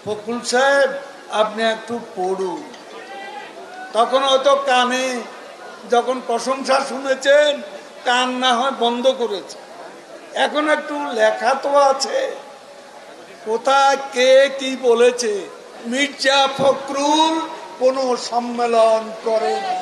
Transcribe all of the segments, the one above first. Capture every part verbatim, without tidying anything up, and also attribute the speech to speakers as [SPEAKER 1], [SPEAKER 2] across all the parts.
[SPEAKER 1] ফখরুল সাহেব আপনি একটু পড়ুন। তখন হয়তো কানে যখন প্রশংসা শুনেছেন কান না হয় বন্ধ করেছে, এখন একটু লেখা তো আছে কোথায় কে কি বলেছে। মির্জা ফখরুল কোনো সম্মেলন করে না,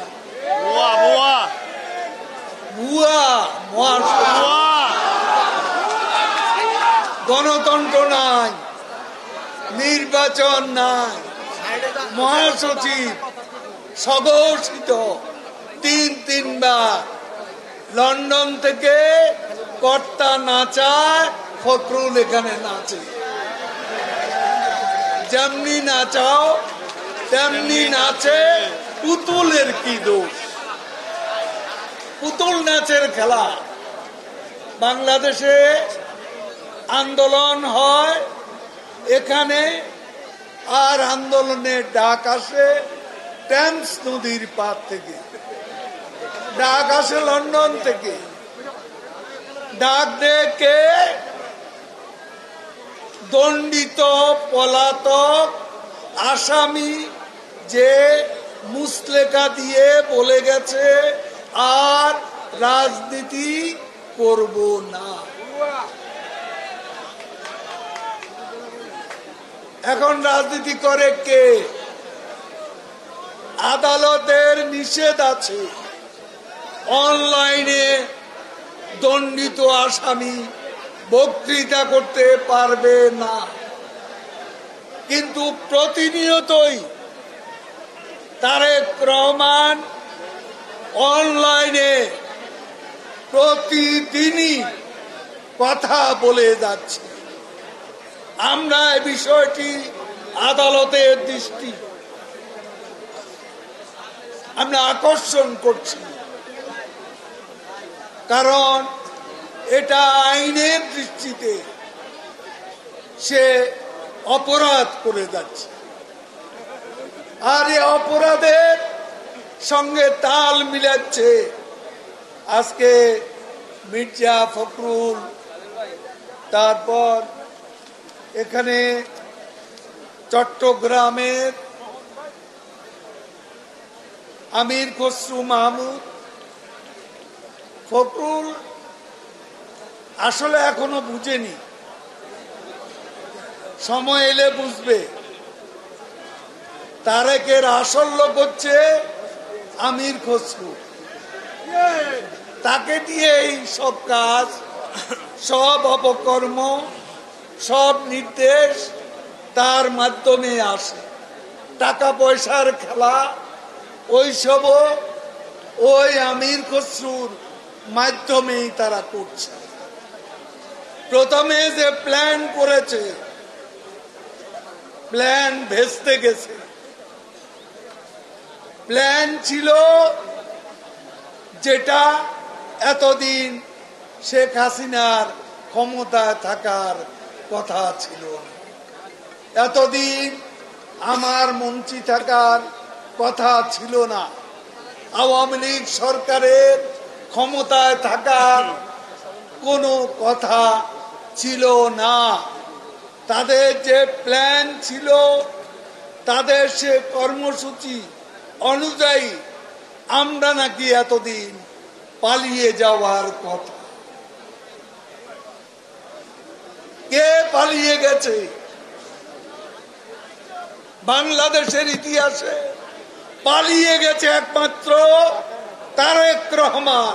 [SPEAKER 1] গণতন্ত্র নাই, নির্বাচন নাই, মহাসচিব স্বঘোষিত তিন তিনবার লন্ডন থেকে কর্তা নাচায়, ফখরুল এখানে নাচে। যেমনি নাচাও তেমনি নাচে, পুতুলের কি দোষ? পুতুল নাচের খেলা। বাংলাদেশে আন্দোলন হয় এখানে, আর আন্দোলনের ডাক আসে টেমস নদীর পার থেকে, ডাক আসে লন্ডন থেকে। ডাক ডেকে দণ্ডিত পলাতক আসামি যে মুসলেখা দিয়ে বলে গেছে আর রাজনীতি করব না। এখন রাজনীতি করে কে? আদালতের নিষেধ আছে, অনলাইনে দণ্ডিত আসামি বক্তৃতা করতে পারবে না, কিন্তু প্রতিনিয়তই তারেক রহমান অনলাইনে প্রতিদিনই কথা বলে যাচ্ছে। আমরা এই বিষয়টি আদালতের দৃষ্টি আমরা আকর্ষণ করছি, কারণ এটা আইনের দৃষ্টিতে সে অপরাধ করে যাচ্ছে। আর এই অপরাধের সঙ্গে তাল মিলাচ্ছে আজকে মির্জা ফখরুল, তারপর এখানে চট্টগ্রামের আমির খসরু মাহমুদ। ফখরুল আসলে এখনো বুঝেনি, সময় এলে বুঝবে। তারেকের আসল লোক হচ্ছে আমির খসরু, তাকে দিয়ে এই সব কাজ, সব অপকর্ম, সব নির্দেশ তার মাধ্যমে আসে। টাকা পয়সার খেলা ওইসব ওই আমির খসরুর মাধ্যমেই তারা করছে। প্রথমে যে প্ল্যান করেছে, প্ল্যান ভেস্তে গেছে। প্ল্যান ছিল যেটা এতদিন শেখ হাসিনার ক্ষমতায় থাকার কথা ছিল না, এতদিন আমার মন্ত্রী থাকার কথা ছিল না, আওয়ামী লীগ সরকারের ক্ষমতায় থাকার কোনো কথা ছিল না। তাদের যে প্ল্যান ছিল, তাদের সে কর্মসূচি অনুযায়ী আমরা নাকি এতদিন পালিয়ে যাওয়ার কথা। কে পালিয়ে গেছে? বাংলাদেশের ইতিহাসে পালিয়ে গেছে একমাত্র তারেক রহমান।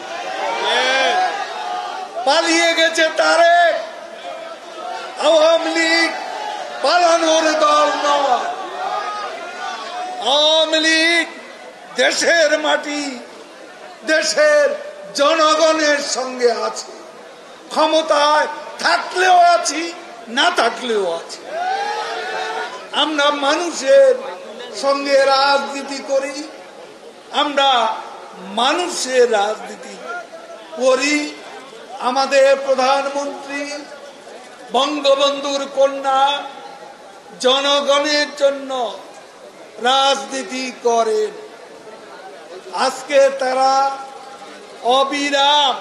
[SPEAKER 1] পালিয়ে গেছে তারেক। আওয়ামী লীগ পালানোর দল নয়। আওয়ামী লীগ দেশের মাটি, দেশের জনগণের সঙ্গে আছে। ক্ষমতায় থাকলেও আছি, না থাকলেও আছি। আমরা মানুষের সঙ্গে রাজনীতি করি, আমরা মানুষের রাজনীতি করি। আমাদের প্রধানমন্ত্রী বঙ্গবন্ধুর কন্যা জনগণের জন্য রাজনীতি করেন। আজকে তারা অবিরাম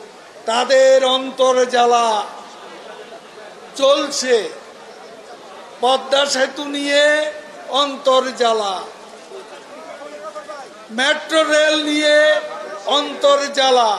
[SPEAKER 1] তাদের অন্তর জ্বালা চলছে। পদ্মা সেতু নিয়ে অন্তর্জালা, মেট্রো রেল নিয়ে অন্তর্জালা,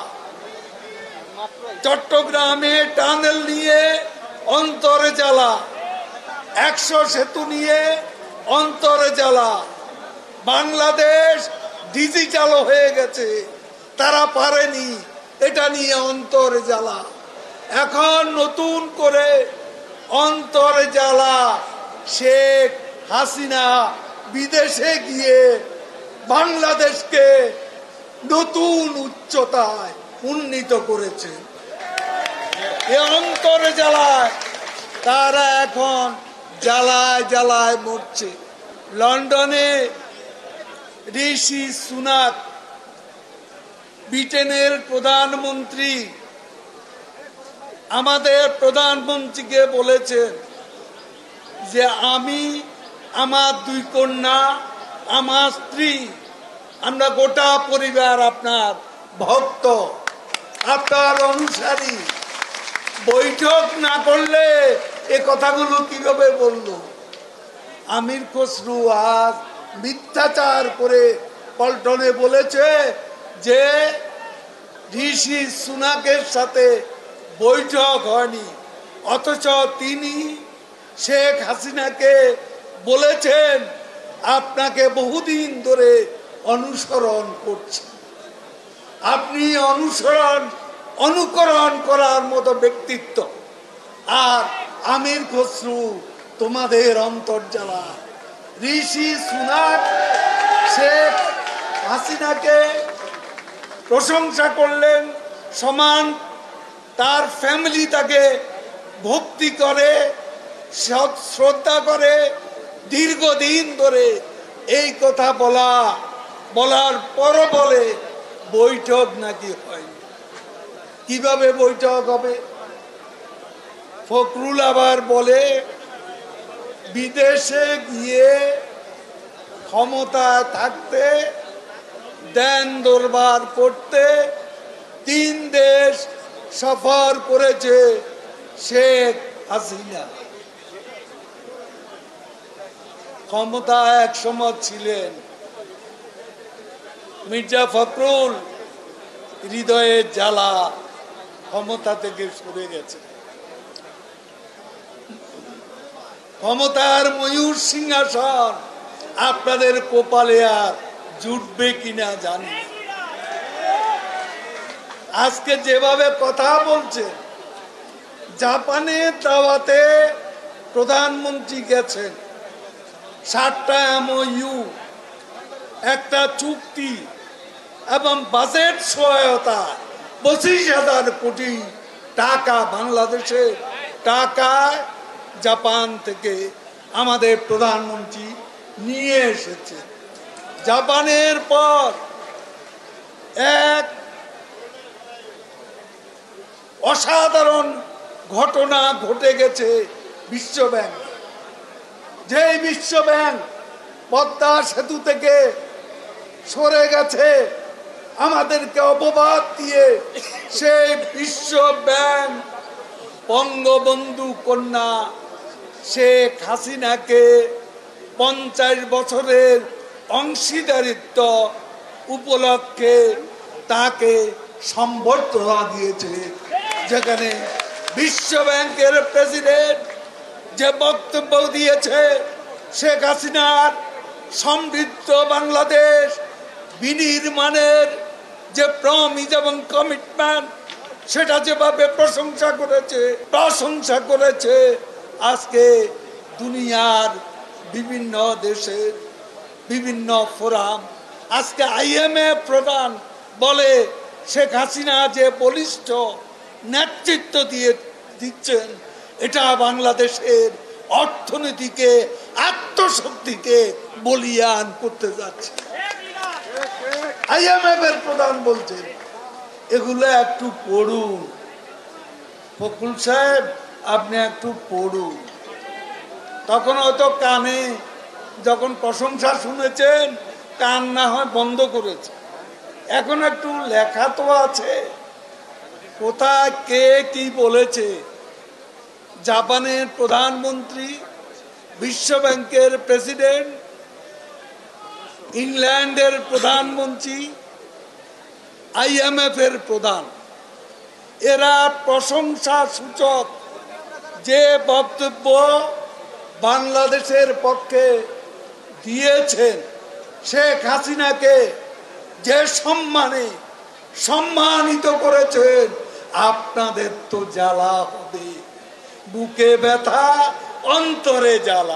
[SPEAKER 1] চট্টগ্রামে টানেল নিয়ে অন্তর্জালা, একশো সেতু নিয়ে অন্তর্জালা। বাংলাদেশ ডিজিটাল হয়ে গেছে, তারা পারেনি, এটা নিয়ে অন্তর্জালা। এখন নতুন করে অন্তর্জালা, শেখ হাসিনা বিদেশে গিয়ে বাংলাদেশকে নতুন উচ্চতায় উন্নীত করেছে। এ অন্তর্জালায় তারা এখন জ্বালায় জ্বালায় মরছে। লন্ডনে ঋষি সুনাক, ব্রিটেনের প্রধানমন্ত্রী, আমাদের প্রধানমন্ত্রীকে বলেছেন যে আমি, আমার দুই কন্যা, আমার স্ত্রী, আমরা গোটা পরিবার আপনার ভক্ত, আপনার অনুসারী। বৈঠক না করলে এ কথাগুলো কিভাবে বললো? আমির খসরু আজ মিথ্যাচার করে পল্টনে বলেছে যে ঋষি সুনাকের সাথে বৈঠক হয়নি, অথচ তিনি শেখ হাসিনাকে বলেছেন আপনাকে বহুদিন ধরে অনুসরণ করছে, আপনি অনুসরণ অনুকরণ করার মতো ব্যক্তিত্ব। আর আমির খসরু তোমাদের অন্তর্জালা। ঋষি সুনাক শেখ হাসিনাকে প্রশংসা করলেন, সমান তার ফ্যামিলি তাকে ভক্তি করে, শ্রদ্ধা করে, দীর্ঘদিন ধরে এই কথা বলা বলার পর বলে বৈঠক নাকি হয়নি। কিভাবে বৈঠক হবে? ফখরুল আবার বলে বিদেশে গিয়ে ক্ষমতায় থাকতে, দেন দরবার করতে তিন দেশ সফর করেছে শেখ হাসিনা। ক্ষমতা এক সময় ছিলেন মির্জা ফখরুল, হৃদয়ের জ্বালা, ক্ষমতা থেকে সরে গেছে। ক্ষমতার ময়ূর সিংহাসন আপনাদের কপালে আর জুটবে কিনা জানি। আজকে যেভাবে কথা বলছে, জাপানে দাওয়াতে প্রধানমন্ত্রী গেছেন, সাতটা এমওইউ, একটা চুক্তি এবং বাজেট সহায়তা পঁচিশ হাজার কোটি টাকা বাংলাদেশের টাকায় জাপান থেকে আমাদের প্রধানমন্ত্রী নিয়ে এসেছে। জাপানের পর এক অসাধারণ ঘটনা ঘটে গেছে বিশ্ব ব্যাংক। যে বিশ্ব ব্যাংক পদ্মা সেতু থেকে সরে গেছে, আমাদেরকে অপবাদ দিয়ে সেই বিশ্ব ব্যাংক বঙ্গবন্ধু কন্যা শেখ হাসিনাকে পঞ্চাশ বছরের অংশীদারিত্ব উপলক্ষে তাকে সম্বর্ধনা দিয়েছে, যেখানে বিশ্ব ব্যাংকের প্রেসিডেন্ট যে বক্তব্য দিয়েছে শেখ হাসিনার সমৃদ্ধ বাংলাদেশ বিনির্মাণের যে প্রমিস এবং কমিটমেন্ট, সেটা যেভাবে প্রশংসা করেছে প্রশংসা করেছে আজকে দুনিয়ার বিভিন্ন দেশের বিভিন্ন ফোরাম, আজকে আইএমএফ প্রধান বলে শেখ হাসিনা যে বলিষ্ঠ নেতৃত্ব দিয়ে দিচ্ছেন, এটা বাংলাদেশের অর্থনীতিকে, আত্মশক্তিকে বলিয়ান করতে যাচ্ছে। আইএমএফ এর প্রধান বলছেন এগুলো একটু পড়ুন। ফখরুল সাহেব আপনি একটু পড়ুন। তখন হয়তো কানে যখন প্রশংসা শুনেছেন কান না হয় বন্ধ করেছে, এখন একটু লেখা তো আছে কোথায় কে কি বলেছে। জাপানের প্রধানমন্ত্রী বিশ্ব ব্যাংকের প্রেসিডেন্ট, ইংল্যান্ডের প্রধানমন্ত্রী, আইএমএফ এর প্রধান, এরা প্রশংসা সূচক যে বক্তব্য বাংলাদেশের পক্ষে দিয়েছেন, শেখ হাসিনাকে যে সম্মানে সম্মানিত করেছেন, আপনাদের তো জ্বালা হবে, বুকে ব্যথা, অন্তরে জ্বালা।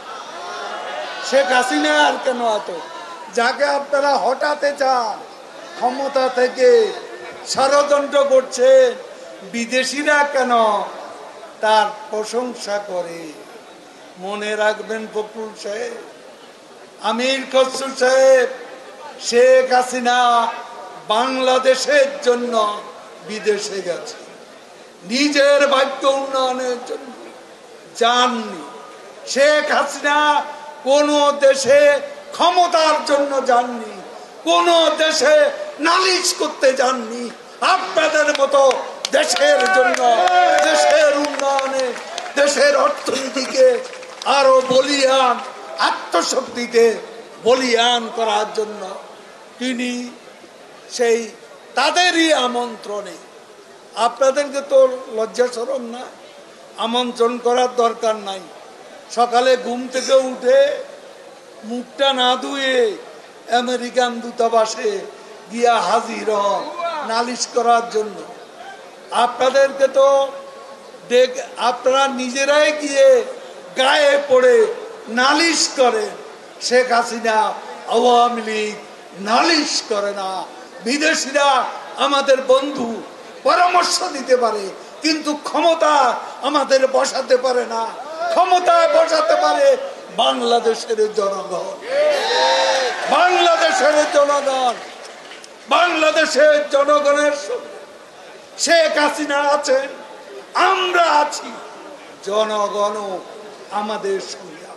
[SPEAKER 1] শেখ হাসিনা আর কেন এত, যাকে আপনারা হটাতে চান ক্ষমতা থেকে, ষড়যন্ত্র করছেন, বিদেশিরা কেন তার প্রশংসা করে? মনে রাখবেন ফখরুল সাহেব, আমির খসরু সাহেব, শেখ হাসিনা বাংলাদেশের জন্য বিদেশে গেছে, নিজের ভাগ্য উন্নয়নের জন্য যাননি। শেখ হাসিনা কোন দেশে ক্ষমতার জন্য যাননি, কোন দেশে নালিশ করতে যাননি। আপনাদের মতো দেশের জন্য, দেশের উন্নয়নে, দেশের অর্থনীতিকে আরো বলিয়ান, আত্মশক্তিকে বলিয়ান করার জন্য তিনি সেই তাদেরই আমন্ত্রণে, আপনাদেরকে তো লজ্জা শরম না, আমন্ত্রণ করার দরকার নাই। সকালে ঘুম থেকে উঠে মুখটা না ধুয়ে আমেরিকান দূতাবাসে গিয়া হাজির হন নালিশ করার জন্য। আপনাদেরকে তো দেখ, আপনারা নিজেরাই গিয়ে গায়ে পড়ে নালিশ করেন। শেখ হাসিনা, আওয়ামী লীগ নালিশ করে না। বিদেশিরা আমাদের বন্ধু, পরামর্শ দিতে পারে, কিন্তু ক্ষমতা আমাদের বসাতে পারে না। ক্ষমতায় বসাতে পারে বাংলাদেশের জনগণ, বাংলাদেশের জনগণ, বাংলাদেশের জনগণের সঙ্গে শেখ হাসিনা আছেন, আমরা আছি, জনগণও আমাদের সঙ্গে।